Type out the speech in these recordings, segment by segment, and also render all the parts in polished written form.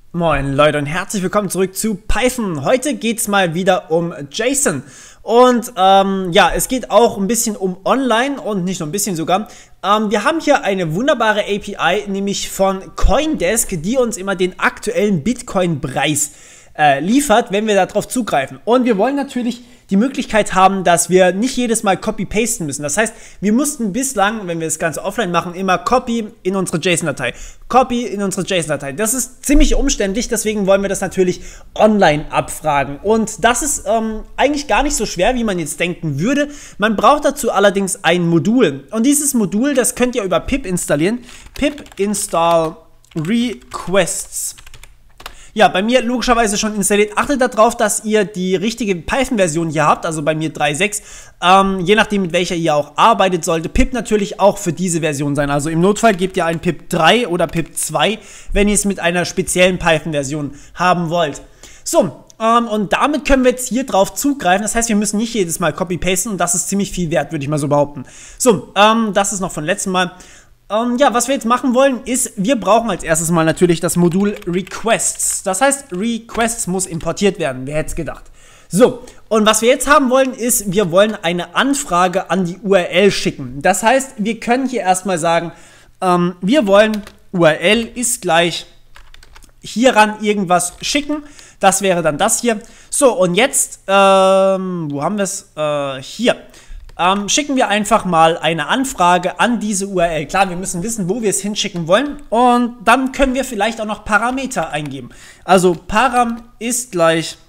Moin Leute und herzlich willkommen zurück zu Python. Heute geht es mal wieder um JSON. Und ja, es geht auch ein bisschen um Online und nicht nur ein bisschen sogar. Wir haben hier eine wunderbare API, nämlich von Coindesk, die uns immer den aktuellen Bitcoin-Preis liefert, wenn wir darauf zugreifen. Und wir wollen natürlich die Möglichkeit haben, dass wir nicht jedes Mal copy-pasten müssen. Das heißt, wir mussten bislang, wenn wir das Ganze offline machen, immer Copy in unsere JSON-Datei. Copy in unsere JSON-Datei. Das ist ziemlich umständlich, deswegen wollen wir das natürlich online abfragen. Und das ist eigentlich gar nicht so schwer, wie man jetzt denken würde. Man braucht dazu allerdings ein Modul. Und dieses Modul, das könnt ihr über pip installieren. Pip install requests. Ja, bei mir logischerweise schon installiert. Achtet darauf, dass ihr die richtige Python-Version hier habt, also bei mir 3.6. Je nachdem, mit welcher ihr auch arbeitet, sollte pip natürlich auch für diese Version sein. Also im Notfall gebt ihr ein pip 3 oder pip 2, wenn ihr es mit einer speziellen Python-Version haben wollt. So, und damit können wir jetzt hier drauf zugreifen. Das heißt, wir müssen nicht jedes Mal copy-pasten und das ist ziemlich viel wert, würde ich mal so behaupten. So, das ist noch von letztem Mal. Ja, was wir jetzt machen wollen, ist, wir brauchen als erstes mal natürlich das Modul Requests. Das heißt, Requests muss importiert werden. Wer hätte es gedacht? So, und was wir jetzt haben wollen, ist, wir wollen eine Anfrage an die URL schicken. Das heißt, wir können hier erstmal sagen, wir wollen URL ist gleich hieran irgendwas schicken. Das wäre dann das hier. So, und jetzt, wo haben wir es? Hier. Schicken wir einfach mal eine Anfrage an diese URL. Klar, wir müssen wissen, wo wir es hinschicken wollen. Und dann können wir vielleicht auch noch Parameter eingeben. Also param ist gleich,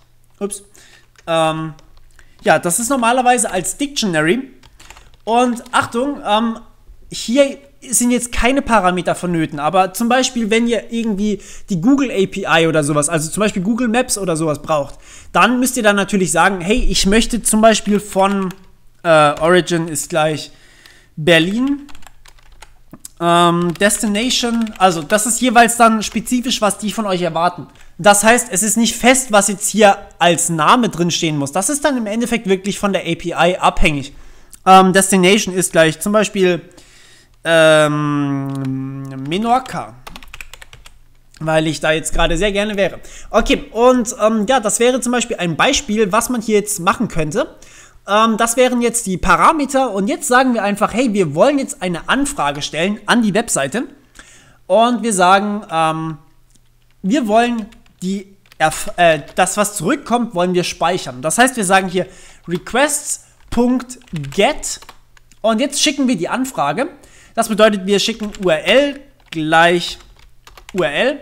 ja, das ist normalerweise als Dictionary. Und Achtung, hier sind jetzt keine Parameter vonnöten, aber zum Beispiel, wenn ihr irgendwie die Google API oder sowas, also zum Beispiel Google Maps oder sowas braucht, dann müsst ihr dann natürlich sagen, hey, ich möchte zum Beispiel von Origin ist gleich Berlin. Destination, also das ist jeweils dann spezifisch, was die von euch erwarten. Das heißt, es ist nicht fest, was jetzt hier als Name drin stehen muss. Das ist dann im Endeffekt wirklich von der API abhängig. Destination ist gleich zum Beispiel Menorca, weil ich da jetzt gerade sehr gerne wäre. Okay, und ja, das wäre zum Beispiel ein Beispiel, was man hier jetzt machen könnte. Das wären jetzt die Parameter und jetzt sagen wir einfach, hey, wir wollen jetzt eine Anfrage stellen an die Webseite und wir sagen, wir wollen das, was zurückkommt, wollen wir speichern. Das heißt, wir sagen hier requests.get und jetzt schicken wir die Anfrage. Das bedeutet, wir schicken URL gleich URL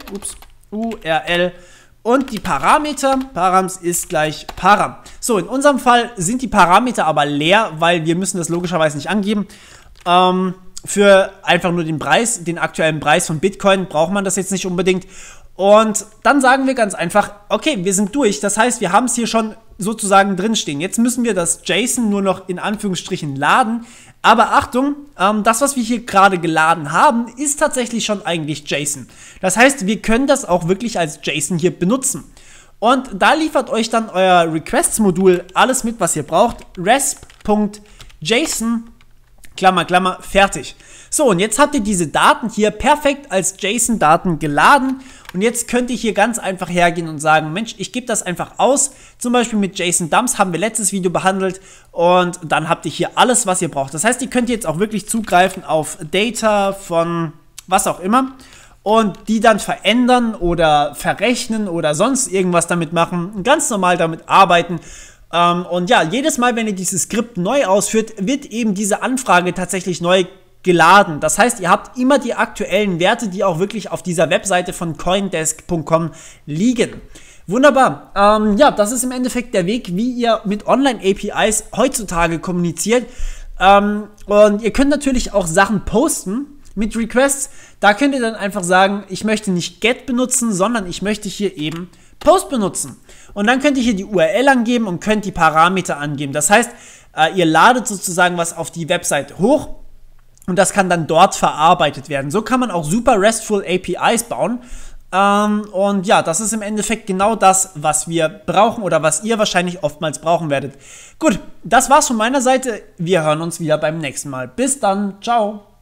und die Parameter, params ist gleich param. So, in unserem Fall sind die Parameter aber leer, weil wir müssen das logischerweise nicht angeben. Für einfach nur den Preis, den aktuellen Preis von Bitcoin, braucht man das jetzt nicht unbedingt. Und dann sagen wir ganz einfach, okay, wir sind durch. Das heißt, wir haben es hier schon sozusagen drinstehen. Jetzt müssen wir das JSON nur noch in Anführungsstrichen laden. Aber Achtung, das, was wir hier gerade geladen haben, ist tatsächlich schon eigentlich JSON. Das heißt, wir können das auch wirklich als JSON hier benutzen. Und da liefert euch dann euer Requests-Modul alles mit, was ihr braucht. resp.json, Klammer, Klammer, fertig. So, und jetzt habt ihr diese Daten hier perfekt als JSON-Daten geladen. Und jetzt könnt ihr hier ganz einfach hergehen und sagen, Mensch, ich gebe das einfach aus. Zum Beispiel mit JSON-Dumps haben wir letztes Video behandelt. Und dann habt ihr hier alles, was ihr braucht. Das heißt, ihr könnt jetzt auch wirklich zugreifen auf Data von was auch immer. Und die dann verändern oder verrechnen oder sonst irgendwas damit machen. Ganz normal damit arbeiten. Und ja, jedes Mal, wenn ihr dieses Skript neu ausführt, wird eben diese Anfrage tatsächlich neu geladen. Das heißt, ihr habt immer die aktuellen Werte, die auch wirklich auf dieser Webseite von coindesk.com liegen. Wunderbar. Ja, das ist im Endeffekt der Weg, wie ihr mit Online-APIs heutzutage kommuniziert. Und ihr könnt natürlich auch Sachen posten mit Requests. Da könnt ihr dann einfach sagen, ich möchte nicht get benutzen, sondern ich möchte hier eben post benutzen. Und dann könnt ihr hier die URL angeben und könnt die Parameter angeben. Das heißt, ihr ladet sozusagen was auf die Website hoch und das kann dann dort verarbeitet werden. So kann man auch super RESTful APIs bauen. Und ja, das ist im Endeffekt genau das, was wir brauchen oder was ihr wahrscheinlich oftmals brauchen werdet. Gut, das war's von meiner Seite. Wir hören uns wieder beim nächsten Mal. Bis dann, ciao.